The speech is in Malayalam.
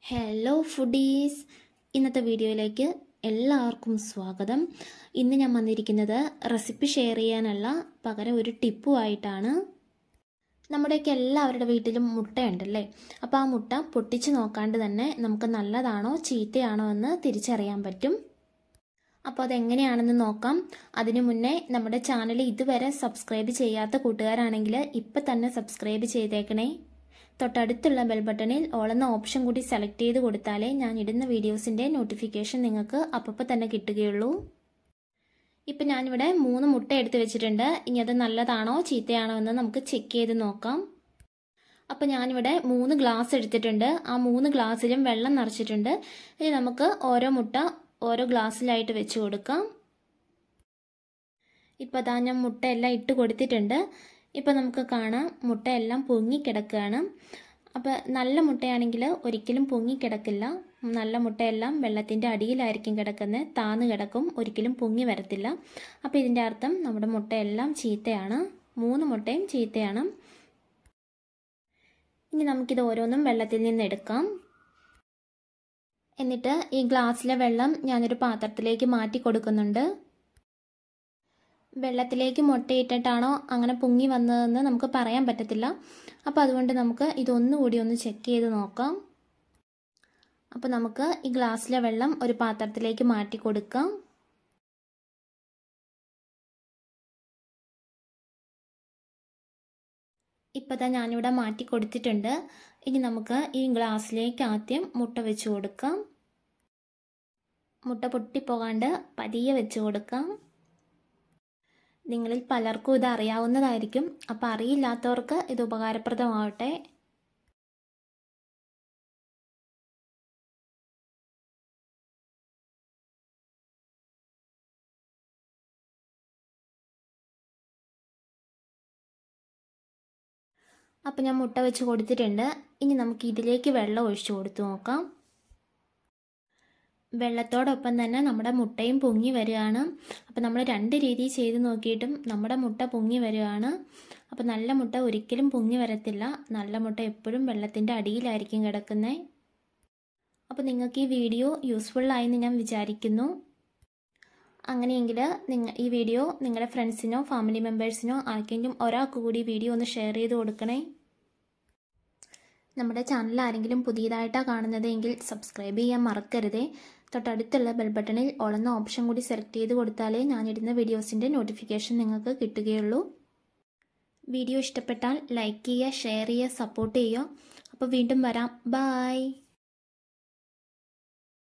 ഹലോ ഫുഡീസ്, ഇന്നത്തെ വീഡിയോയിലേക്ക് എല്ലാവർക്കും സ്വാഗതം. ഇന്ന് ഞാൻ വന്നിരിക്കുന്നത് റെസിപ്പി ഷെയർ ചെയ്യാനല്ല, പകരം ഒരു ടിപ്പുമായിട്ടാണ്. നമ്മുടെയൊക്കെ എല്ലാവരുടെ വീട്ടിലും മുട്ടയുണ്ടല്ലേ. അപ്പോൾ ആ മുട്ട പൊട്ടിച്ച് നോക്കാണ്ട് തന്നെ നമുക്ക് നല്ലതാണോ ചീത്തയാണോ എന്ന് തിരിച്ചറിയാൻ പറ്റും. അപ്പോൾ അതെങ്ങനെയാണെന്ന് നോക്കാം. അതിനു മുന്നേ നമ്മുടെ ചാനൽ ഇതുവരെ സബ്സ്ക്രൈബ് ചെയ്യാത്ത കൂട്ടുകാരാണെങ്കിൽ ഇപ്പം തന്നെ സബ്സ്ക്രൈബ് ചെയ്തേക്കണേ. തൊട്ടടുത്തുള്ള ബെൽ ബട്ടണിൽ ഓൾ എന്ന ഓപ്ഷൻ കൂടി സെലക്ട് ചെയ്ത് കൊടുത്താലേ ഞാൻ ഇടുന്ന വീഡിയോസിൻ്റെ നോട്ടിഫിക്കേഷൻ നിങ്ങൾക്ക് അപ്പോൾ തന്നെ കിട്ടുകയുള്ളൂ. ഇപ്പം ഞാനിവിടെ 3 മുട്ട എടുത്ത് വെച്ചിട്ടുണ്ട്. ഇനി അത് നല്ലതാണോ ചീത്തയാണോ എന്ന് നമുക്ക് ചെക്ക് ചെയ്ത് നോക്കാം. അപ്പോൾ ഞാനിവിടെ 3 ഗ്ലാസ് എടുത്തിട്ടുണ്ട്. ആ 3 ഗ്ലാസ്സിലും വെള്ളം നിറച്ചിട്ടുണ്ട്. ഇനി നമുക്ക് ഓരോ മുട്ട ഓരോ ഗ്ലാസ്സിലായിട്ട് വെച്ച് കൊടുക്കാം. ഇപ്പോൾ അതാ ഞാൻ മുട്ടയെല്ലാം ഇട്ട് കൊടുത്തിട്ടുണ്ട്. ഇപ്പോൾ നമുക്ക് കാണാം മുട്ടയെല്ലാം പൊങ്ങിക്കിടക്കുകയാണ്. അപ്പോൾ നല്ല മുട്ടയാണെങ്കിൽ ഒരിക്കലും പൊങ്ങിക്കിടക്കില്ല. നല്ല മുട്ടയെല്ലാം വെള്ളത്തിൻ്റെ അടിയിലായിരിക്കും കിടക്കുന്നത്, താന്ന് കിടക്കും, ഒരിക്കലും പൊങ്ങി വരത്തില്ല. അപ്പോൾ ഇതിൻ്റെ അർത്ഥം നമ്മുടെ മുട്ടയെല്ലാം ചീത്തയാണ്. 3 മുട്ടയും ചീത്തയാണ്. ഇനി നമുക്കിത് ഓരോന്നും വെള്ളത്തിൽ നിന്ന് എടുക്കാം. എന്നിട്ട് ഈ ഗ്ലാസ്സിലെ വെള്ളം ഞാനൊരു പാത്രത്തിലേക്ക് മാറ്റി കൊടുക്കുന്നുണ്ട്. വെള്ളത്തിലേക്ക് മുട്ടയിട്ടിട്ടാണോ അങ്ങനെ പൊങ്ങി വന്നതെന്ന് നമുക്ക് പറയാൻ പറ്റത്തില്ല. അപ്പോൾ അതുകൊണ്ട് നമുക്ക് ഇതൊന്നുകൂടി ഒന്ന് ചെക്ക് ചെയ്ത് നോക്കാം. അപ്പോൾ നമുക്ക് ഈ ഗ്ലാസ്സിലെ വെള്ളം ഒരു പാത്രത്തിലേക്ക് മാറ്റി കൊടുക്കാം. ഇപ്പോൾ തന്നെ ഞാനിവിടെ മാറ്റി കൊടുത്തിട്ടുണ്ട്. ഇനി നമുക്ക് ഈ ഗ്ലാസ്സിലേക്ക് ആദ്യം മുട്ട വെച്ച് കൊടുക്കാം. മുട്ട പൊട്ടിപ്പോകാണ്ട് പതിയെ വെച്ച് കൊടുക്കാം. നിങ്ങളിൽ പലർക്കും ഇത് അറിയാവുന്നതായിരിക്കും. അപ്പോൾ അറിയില്ലാത്തവർക്ക് ഇത് ഉപകാരപ്രദമാവട്ടെ. അപ്പോൾ ഞാൻ മുട്ട വെച്ച് കൊടുത്തിട്ടുണ്ട്. ഇനി നമുക്ക് ഇതിലേക്ക് വെള്ളം ഒഴിച്ചു കൊടുത്തു നോക്കാം. വെള്ളത്തോടൊപ്പം തന്നെ നമ്മുടെ മുട്ടയും പൊങ്ങി വരികയാണ്. അപ്പോൾ നമ്മൾ 2 രീതി ചെയ്ത് നോക്കിയിട്ടും നമ്മുടെ മുട്ട പൊങ്ങി വരികയാണ്. അപ്പോൾ നല്ല മുട്ട ഒരിക്കലും പൊങ്ങി വരത്തില്ല. നല്ല മുട്ട എപ്പോഴും വെള്ളത്തിൻ്റെ അടിയിലായിരിക്കും കിടക്കുന്നത്. അപ്പോൾ നിങ്ങൾക്ക് ഈ വീഡിയോ യൂസ്ഫുള്ളായെന്ന് ഞാൻ വിചാരിക്കുന്നു. അങ്ങനെയെങ്കിൽ ഈ വീഡിയോ നിങ്ങളുടെ ഫ്രണ്ട്സിനോ ഫാമിലി മെമ്പേഴ്സിനോ ആർക്കെങ്കിലും ഒരാൾക്ക് കൂടി വീഡിയോ ഒന്ന് ഷെയർ ചെയ്ത് കൊടുക്കണേ. നമ്മുടെ ചാനൽ ആരെങ്കിലും പുതിയതായിട്ടാണ് കാണുന്നതെങ്കിൽ സബ്സ്ക്രൈബ് ചെയ്യാൻ മറക്കരുതേ. തൊട്ടടുത്തുള്ള ബെൽ ബട്ടണിൽ ഓൾ എന്ന ഓപ്ഷൻ കൂടി സെലക്ട് ചെയ്ത് കൊടുത്താലേ ഞാനിടുന്ന വീഡിയോസിൻ്റെ നോട്ടിഫിക്കേഷൻ നിങ്ങൾക്ക് കിട്ടുകയുള്ളൂ. വീഡിയോ ഇഷ്ടപ്പെട്ടാൽ ലൈക്ക് ചെയ്യുക, ഷെയർ ചെയ്യുക, സപ്പോർട്ട് ചെയ്യുക. അപ്പോൾ വീണ്ടും വരാം. ബൈ.